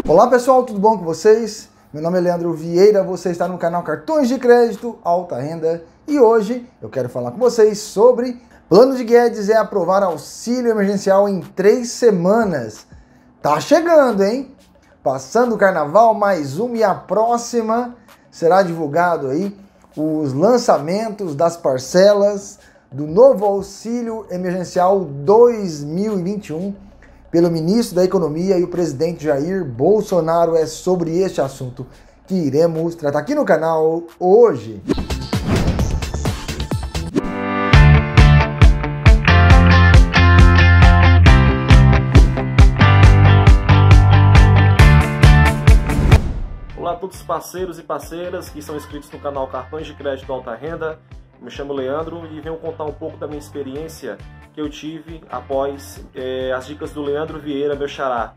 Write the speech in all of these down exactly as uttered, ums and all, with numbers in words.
Olá pessoal, tudo bom com vocês? Meu nome é Leandro Vieira, você está no canal Cartões de Crédito Alta Renda e hoje eu quero falar com vocês sobre plano de Guedes é aprovar auxílio emergencial em três semanas. Tá chegando, hein? Passando o carnaval, mais uma, e a próxima será divulgado aí os lançamentos das parcelas do novo auxílio emergencial dois mil e vinte e um pelo ministro da Economia e o presidente Jair Bolsonaro. É sobre este assunto que iremos tratar aqui no canal hoje. Olá a todos os parceiros e parceiras que são inscritos no canal Cartões de Crédito Alta Renda. Me chamo Leandro e venho contar um pouco da minha experiência que eu tive após é, as dicas do Leandro Vieira, meu xará.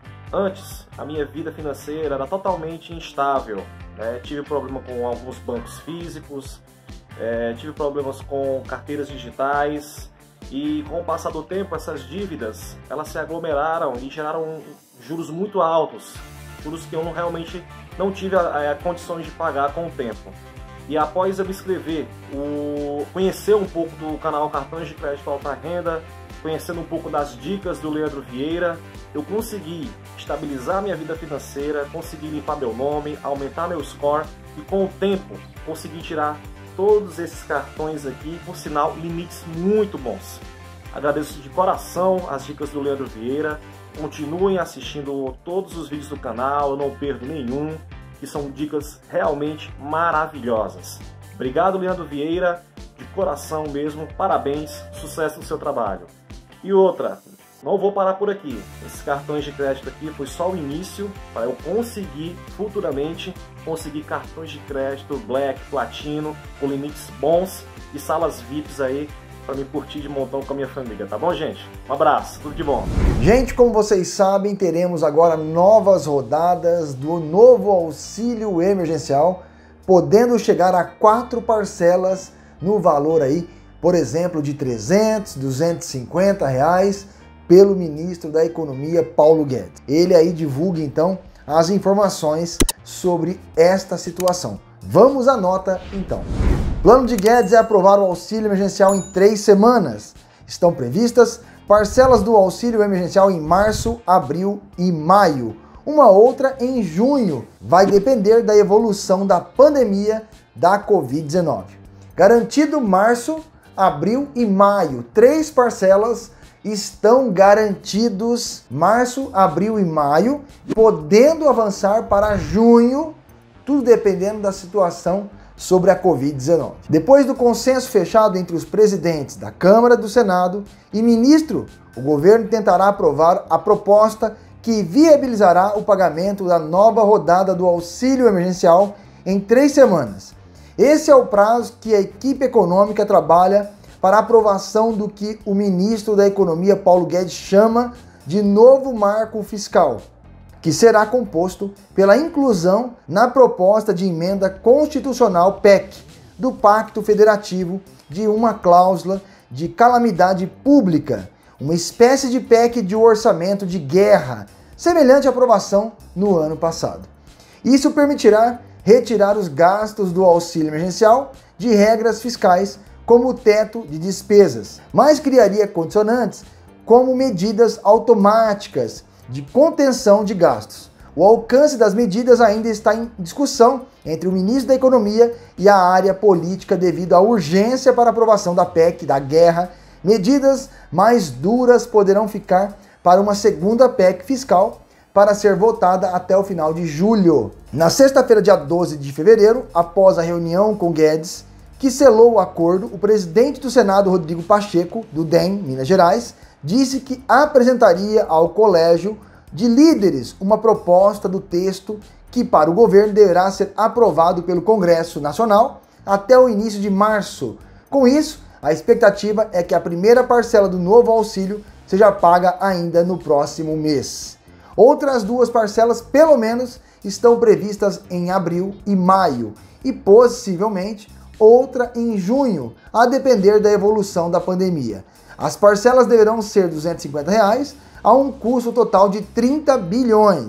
Antes, a minha vida financeira era totalmente instável, né? Tive problema com alguns bancos físicos, é, tive problemas com carteiras digitais e com o passar do tempo essas dívidas elas se aglomeraram e geraram juros muito altos, juros que eu não, realmente não tive a, a condições de pagar com o tempo. E após eu me inscrever, o... conhecer um pouco do canal Cartões de Crédito Alta Renda, conhecendo um pouco das dicas do Leandro Vieira, eu consegui estabilizar minha vida financeira, consegui limpar meu nome, aumentar meu score e com o tempo consegui tirar todos esses cartões aqui, por sinal, limites muito bons. Agradeço de coração as dicas do Leandro Vieira, continuem assistindo todos os vídeos do canal, eu não perdo nenhum, que são dicas realmente maravilhosas. Obrigado, Leandro Vieira, de coração mesmo, parabéns, sucesso no seu trabalho. E outra, não vou parar por aqui, esses cartões de crédito aqui foi só o início para eu conseguir futuramente conseguir cartões de crédito Black, Platino, com limites bons e salas V I Ps aí para me curtir de montão com a minha família, tá bom, gente? Um abraço, tudo de bom. Gente, como vocês sabem, teremos agora novas rodadas do novo auxílio emergencial, podendo chegar a quatro parcelas no valor aí, por exemplo, de trezentos, duzentos e cinquenta reais, pelo ministro da Economia, Paulo Guedes. Ele aí divulga, então, as informações sobre esta situação. Vamos à nota, então. Plano de Guedes é aprovar o auxílio emergencial em três semanas. Estão previstas parcelas do auxílio emergencial em março, abril e maio. Uma outra em junho. Vai depender da evolução da pandemia da covid dezenove. Garantido março, abril e maio. Três parcelas estão garantidos março, abril e maio, podendo avançar para junho, tudo dependendo da situação sobre a covid dezenove. Depois do consenso fechado entre os presidentes da Câmara e do Senado e ministro, o governo tentará aprovar a proposta que viabilizará o pagamento da nova rodada do auxílio emergencial em três semanas. Esse é o prazo que a equipe econômica trabalha para a aprovação do que o ministro da Economia, Paulo Guedes, chama de novo marco fiscal, que será composto pela inclusão na proposta de emenda constitucional P E C do Pacto Federativo de uma cláusula de calamidade pública, uma espécie de P E C de orçamento de guerra, semelhante à aprovação no ano passado. Isso permitirá retirar os gastos do auxílio emergencial de regras fiscais como o teto de despesas, mas criaria condicionantes como medidas automáticas de contenção de gastos. O alcance das medidas ainda está em discussão entre o ministro da Economia e a área política devido à urgência para a aprovação da P E C da guerra. Medidas mais duras poderão ficar para uma segunda P E C fiscal para ser votada até o final de julho. Na sexta-feira, dia doze de fevereiro, após a reunião com Guedes, que selou o acordo, o presidente do Senado, Rodrigo Pacheco, do D E M, Minas Gerais, disse que apresentaria ao colégio de líderes uma proposta do texto que, para o governo, deverá ser aprovado pelo Congresso Nacional até o início de março. Com isso, a expectativa é que a primeira parcela do novo auxílio seja paga ainda no próximo mês. Outras duas parcelas, pelo menos, estão previstas em abril e maio e, possivelmente, outra em junho, a depender da evolução da pandemia. As parcelas deverão ser duzentos e cinquenta reais, a um custo total de trinta bilhões.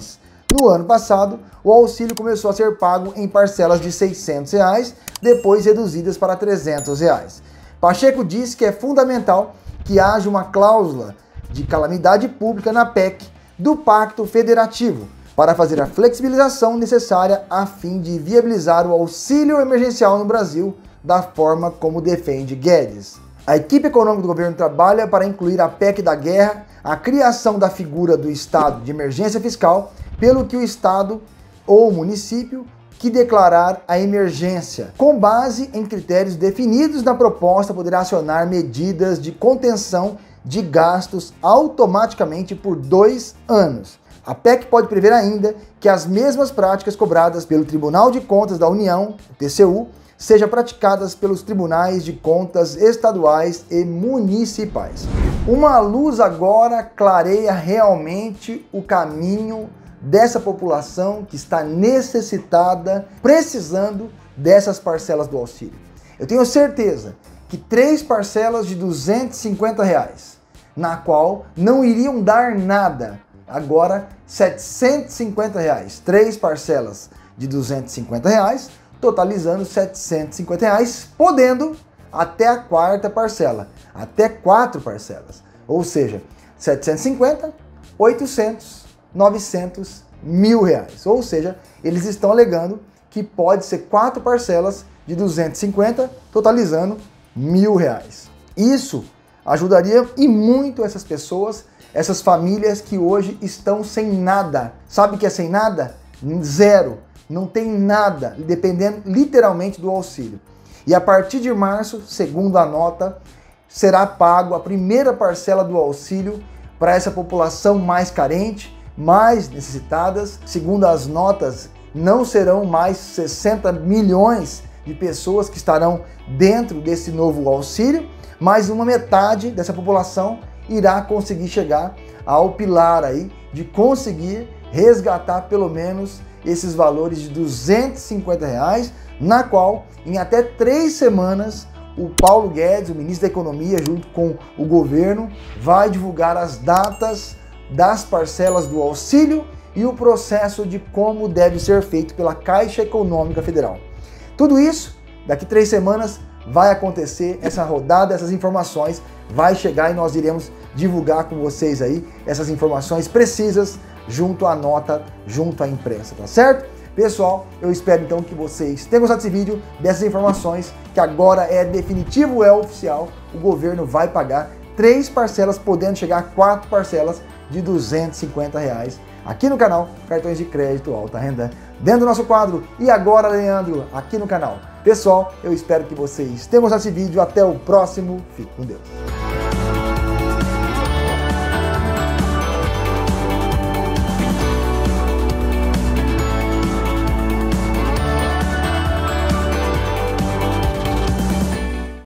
No ano passado, o auxílio começou a ser pago em parcelas de seiscentos reais, depois reduzidas para trezentos reais. Pacheco disse que é fundamental que haja uma cláusula de calamidade pública na P E C do Pacto Federativo, para fazer a flexibilização necessária a fim de viabilizar o auxílio emergencial no Brasil da forma como defende Guedes. A equipe econômica do governo trabalha para incluir a P E C da guerra, a criação da figura do estado de emergência fiscal, pelo que o estado ou município que declarar a emergência, com base em critérios definidos na proposta, poderá acionar medidas de contenção de gastos automaticamente por dois anos. A P E C pode prever ainda que as mesmas práticas cobradas pelo Tribunal de Contas da União, o T C U, sejam praticadas pelos tribunais de contas estaduais e municipais. Uma luz agora clareia realmente o caminho dessa população que está necessitada, precisando dessas parcelas do auxílio. Eu tenho certeza que três parcelas de duzentos e cinquenta reais, na qual não iriam dar nada, agora setecentos e cinquenta reais, três parcelas de duzentos e cinquenta reais, totalizando setecentos e cinquenta reais, podendo até a quarta parcela, até quatro parcelas, ou seja, setecentos e cinquenta, oitocentos, novecentos, mil reais. Ou seja, eles estão alegando que pode ser quatro parcelas de duzentos e cinquenta, totalizando mil reais. Isso ajudaria e muito essas pessoas, essas famílias que hoje estão sem nada. Sabe o que é sem nada? Zero. Não tem nada, dependendo literalmente do auxílio. E a partir de março, segundo a nota, será pago a primeira parcela do auxílio para essa população mais carente, mais necessitadas. Segundo as notas, não serão mais sessenta milhões de pessoas que estarão dentro desse novo auxílio, mas uma metade dessa população irá conseguir chegar ao pilar aí de conseguir resgatar pelo menos esses valores de duzentos e cinquenta reais, na qual em até três semanas o Paulo Guedes, o ministro da Economia, junto com o governo, vai divulgar as datas das parcelas do auxílio e o processo de como deve ser feito pela Caixa Econômica Federal. Tudo isso, daqui três semanas, vai acontecer, essa rodada, essas informações vai chegar e nós iremos divulgar com vocês aí essas informações precisas junto à nota, junto à imprensa, tá certo? Pessoal, eu espero então que vocês tenham gostado desse vídeo, dessas informações, que agora é definitivo, é oficial, o governo vai pagar três parcelas, podendo chegar a quatro parcelas de duzentos e cinquenta reais aqui no canal Cartões de Crédito Alta Renda, dentro do nosso quadro E Agora, Leandro, aqui no canal. Pessoal, eu espero que vocês tenham gostado desse vídeo, até o próximo, fique com Deus.